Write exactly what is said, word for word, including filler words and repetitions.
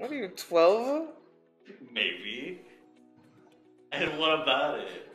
What are you, twelve? Maybe. And what about it?